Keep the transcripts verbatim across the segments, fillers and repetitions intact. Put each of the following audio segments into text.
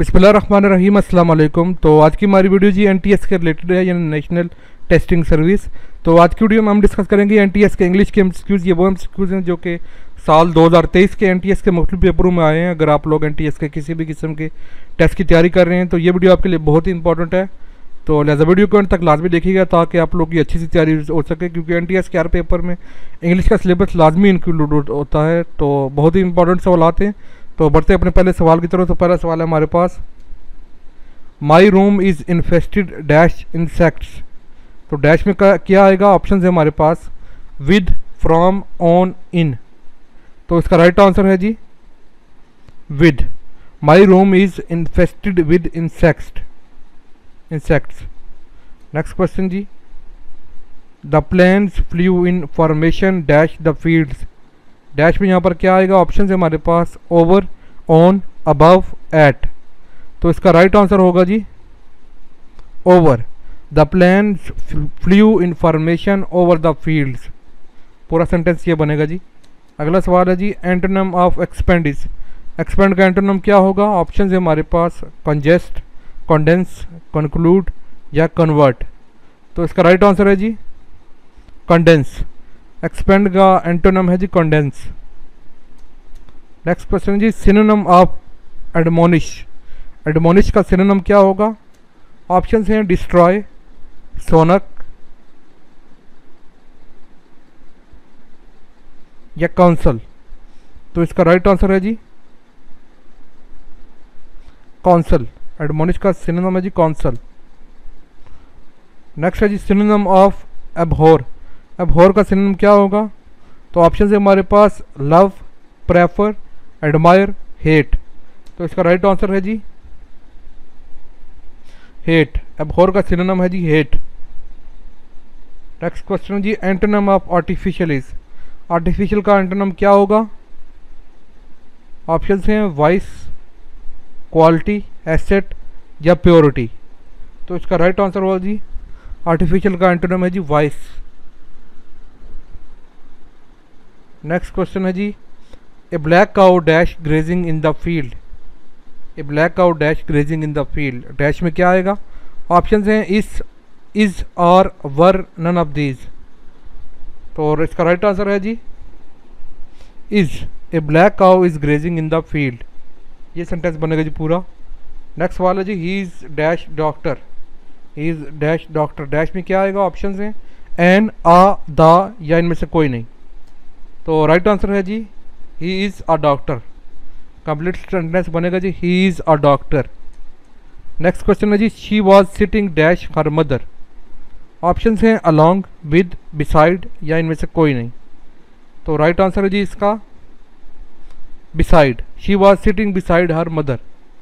बिस्मिल्लाहिर्रहमानिर्रहीम, अस्सलाम वालेकुम। तो आज की हमारी वीडियो जी एनटीएस के रिलेटेड है, यानी नेशनल टेस्टिंग सर्विस। तो आज की वीडियो में हम डिस्कस करेंगे एनटीएस के इंग्लिश के एमसीक्यूज़। ये वो एमसीक्यूज़ हैं जो कि साल दो हज़ार तेईस के एनटीएस के मुख्तलिफ पेपरों में आए हैं। अगर आप लोग एनटीएस के किसी भी किस्म के टेस्ट की तैयारी कर रहे हैं तो ये वीडियो आपके लिए बहुत ही इंपॉर्टेंट है। तो लिहाजा वीडियो को अंत तक लाजमी देखिएगा ताकि आप लोग की अच्छी सी तैयारी हो सके, क्योंकि एनटीएस के हर पेपर में इंग्लिश का सिलेबस लाजमी इंक्लूड होता है। तो बहुत ही इंपॉर्टेंट सवाल आते हैं। तो बढ़ते अपने पहले सवाल की तरफ। तो पहला सवाल है हमारे पास, my room is infested dash insects. तो डैश में क्या आएगा? ऑप्शन है हमारे पास विद, फ्रॉम, ऑन, इन। तो इसका राइट आंसर है जी with. My room is infested with insects insects next question जी, the planes flew in formation dash the fields. Dash में यहाँ पर क्या आएगा? ऑप्शन है हमारे पास ओवर, ऑन, अबव, एट। तो इसका राइट आंसर होगा जी over. The planes flew in formation over the fields. पूरा सेंटेंस ये बनेगा जी। अगला सवाल है जी, एंटोनिम ऑफ एक्सपेंडिस। एक्सपेंड का एंटोनिम क्या होगा? ऑप्शन है हमारे पास कंजेस्ट, कंडेंस, कंक्लूड या कन्वर्ट। तो इसका राइट आंसर है जी कंडेंस। एक्सपेंड का एंटोनिम है जी कंडेंस। नेक्स्ट क्वेश्चन जी, सिनोनिम ऑफ एडमोनिश। एडमोनिश का सिनोनिम क्या होगा? ऑप्शन हैं डिस्ट्रॉय, सोनक या काउंसल। तो इसका राइट आंसर है जी काउंसल। एडमोनिश का सिनोनिम है जी काउंसल। नेक्स्ट है जी, सिनोनिम ऑफ एबहोर। एबहोर का सिनोनिम क्या होगा? तो ऑप्शन है हमारे पास लव, प्रेफर, एडमायर, हेट। तो इसका राइट आंसर है जी हेट। एबहोर का सिनोनिम है जी हेट। नेक्स्ट क्वेश्चन जी, antonym of artificial is. Artificial का एंटोनिम क्या होगा? ऑप्शन हैं वाइस, क्वालिटी, एसेट या प्योरिटी। तो इसका राइट आंसर होगा जी आर्टिफिशियल का एंटोनिम है जी वाइस। नेक्स्ट क्वेश्चन है जी, a black cow dash grazing in the field. A black cow dash grazing in the field. Dash में क्या आएगा? ऑप्शन हैं इस, इज, और, वर, नन ऑफ दीज। तो इसका राइट आंसर है जी is. A black cow is grazing in the field. ये सेंटेंस बनेगा जी पूरा। नेक्स्ट सवाल है जी, he is dash doctor. He is dash doctor. Dash में क्या आएगा? ऑप्शन हैं एन, आ, द या इनमें से कोई नहीं। तो राइट आंसर है जी he is a doctor. Complete sentence बनेगा जी he is a doctor. Next question है जी, she was sitting dash her mother. Option हैं अलोंग, विद, बिसाइड या इनमें से कोई नहीं। तो राइट आंसर है जी इसका beside. She was sitting beside her mother.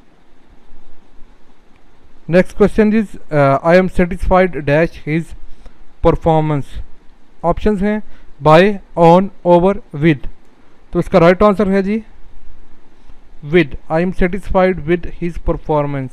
Next question is, I am satisfied dash his performance. Option हैं बाय, ऑन, ओवर, विद। तो इसका राइट आंसर है जी with. I am satisfied with his performance.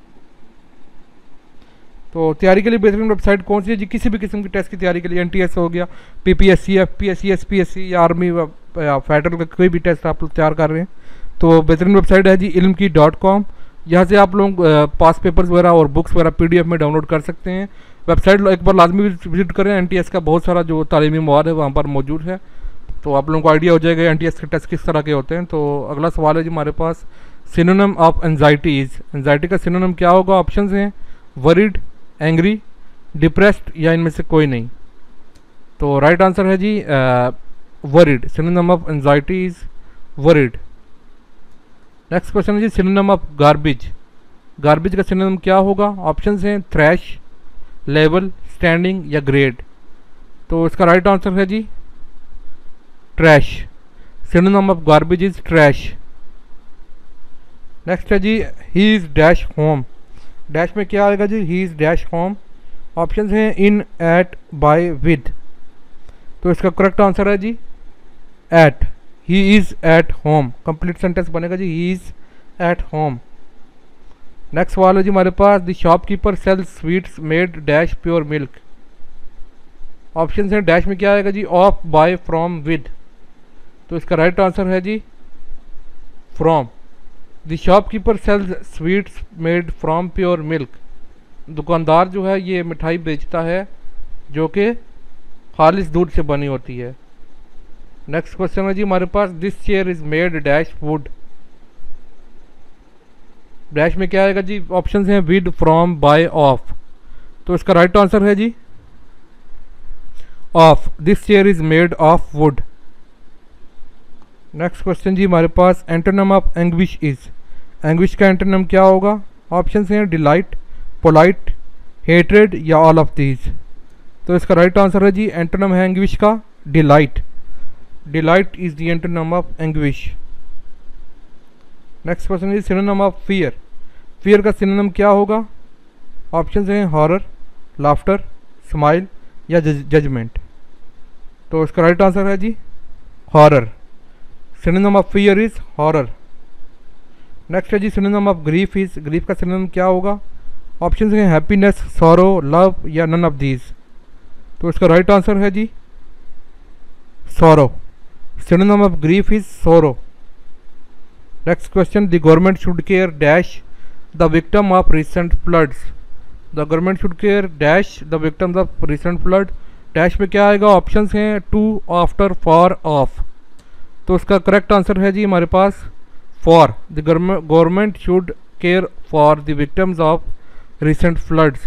तो तैयारी के लिए बेहतरीन वेबसाइट कौन सी है जी? किसी भी किस्म की टेस्ट की तैयारी के लिए एनटीएस हो गया, पीपीएससी, एफपीएससी, एसपीएससी या आर्मी या फेडरल का कोई भी टेस्ट आप लोग तैयार कर रहे हैं तो बेहतरीन वेबसाइट है जी इल्म की डॉट कॉम। यहाँ से आप लोग पास पेपर्स वगैरह और बुक्स वगैरह पीडीएफ में डाउनलोड कर सकते हैं। वेबसाइट एक बार लाजमी विजिट करें। एनटीएस का बहुत सारा जो तालीमी मवाद है वहाँ पर मौजूद है, तो आप लोगों को आइडिया हो जाएगा एनटीएस के टेस्ट किस तरह के होते हैं। तो अगला सवाल है जी हमारे पास, synonym of anxiety is. Anxiety का सिनोनिम क्या होगा? ऑप्शन हैं वरीड, एंग्री, डिप्रेस्ड या इनमें से कोई नहीं। तो राइट आंसर है जी worried. Synonym of anxiety is worried. Next question है जी, सिनोनिम ऑफ गार्बेज। गार्बेज का सिनोनिम क्या होगा? ऑप्शन हैं थ्रैश, लेवल, स्टैंडिंग या ग्रेड। तो इसका राइट आंसर है जी trash. Synonym of garbage is trash. Next है जी, he is dash home. Dash में क्या आएगा जी? He is dash home. Option हैं इन, एट, बाय, विद। तो इसका करेक्ट आंसर है जी at. He is at home. Complete sentence बनेगा जी he is at home. Next सवाल है जी हमारे पास, the shopkeeper sell sweets made dash pure milk. Option हैं डैश में क्या आएगा जी? Of, by, from, with. तो इसका राइट आंसर है जी from. The shopkeeper sells sweets made from pure milk. दुकानदार जो है ये मिठाई बेचता है जो कि खालिस दूध से बनी होती है। नेक्स्ट क्वेश्चन है जी हमारे पास, this chair is made dash wood. Dash में क्या आएगा जी, ऑप्शन हैं विद, फ्रॉम, बाय, ऑफ। तो इसका राइट आंसर है जी of, this chair is made of wood. Next question जी हमारे पास, antonym of anguish is. Anguish का एंटोनिम क्या होगा? ऑप्शन हैं डिलाइट, पोलाइट, हेट्रेड या ऑल ऑफ दीज। तो इसका राइट आंसर है जी एंटोनिम है एंग्विश का delight. Delight is the antonym of anguish. Next question is synonym of fear. Fear का सिनोनिम क्या होगा? ऑप्शन हैं हॉरर, लाफ्टर, स्माइल या जजमेंट। तो इसका राइट आंसर है जी horror. Synonym of fear is horror. Next है जी synonym of grief is. Grief का सिनोनिम क्या होगा? ऑप्शन हैं हैप्पीनेस, सॉरो, लव या नन ऑफ दीज। तो इसका राइट आंसर है जी sorrow. Synonym of grief is sorrow. Next question, the government should care dash the victim of recent floods. The government should care dash the victims of recent flood. Dash में क्या आएगा? Options हैं to, after, for, of. तो इसका correct answer है जी हमारे पास for. The government should care for the victims of recent floods.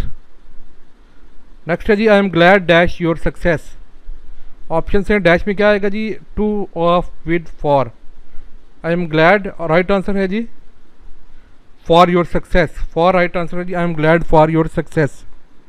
Next है जी, I am glad dash your success. Option हैं डैश में क्या आएगा जी? To, of, with, for. I am glad right answer है जी for your success. For right answer है जी I am glad for your success.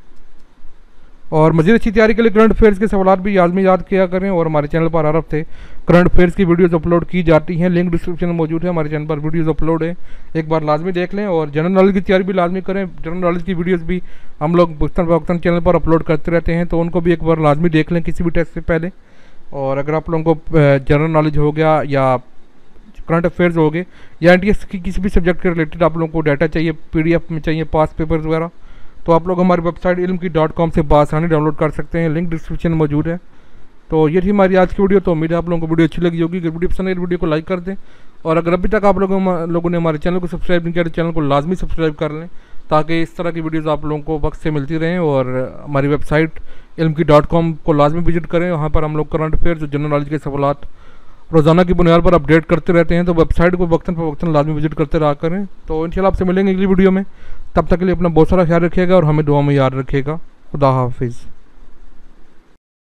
और मज़ीद अच्छी तैयारी के लिए करंट अफेयर्स के सवाल भी लाजमी याद किया करें। और हमारे चैनल पर हर हफ्ते करंट अफेयर्स की वीडियोस अपलोड की जाती हैं, लिंक डिस्क्रिप्शन में मौजूद है। हमारे चैनल पर वीडियोस अपलोड है, एक बार लाजमी देख लें। और जनरल नॉलेज की तैयारी भी लाजमी करें। जनरल नॉलेज की वीडियोस भी हम लोग वक्तन फवक्तन चैनल पर अपलोड करते रहते हैं, तो उनको भी एक बार लाजमी देख लें किसी भी टेस्ट से पहले। और अगर आप लोगों को जनरल नॉलेज हो गया या करंट अफेयर्स हो गए या एन टी एस की किसी भी सब्जेक्ट के रिलेटेड आप लोगों को डाटा चाहिए, पीडीएफ में चाहिए, पास पेपर्स वगैरह, तो आप लोग हमारी वेबसाइट इल्म की डॉट कॉम से बासानी डाउनलोड कर सकते हैं, लिंक डिस्क्रिप्शन में मौजूद है। तो ये थी हमारी आज की वीडियो। तो उम्मीद है आप लोगों को वीडियो अच्छी लगी होगी। अगर वीडियो पसंद है वीडियो को लाइक कर दें। और अगर अभी तक आप लोगों लोगों ने हमारे चैनल को सब्सक्राइब नहीं किया तो चैनल को लाजमी सब्सक्राइब कर लें, ताकि इस तरह की वीडियोज़ आप लोगों को वक्त से मिलती रहें। और हमारी वेबसाइट इल्म की डॉट कॉम को लाजमी विजिट करें। वहाँ पर हम लोग करंट अफेयर्स और जनरल नॉलेज के सवालात रोज़ाना की बुनियाद पर अपडेट करते रहते हैं। तो वेबसाइट को वक्तन फवक्तन लाजमी विजिट करते रहा करें। तो इंशाल्लाह आपसे मिलेंगे अगली वीडियो में। तब तक के लिए अपना बहुत सारा ख्याल रखिएगा और हमें दुआ में याद रखिएगा। खुदा हाफिज़।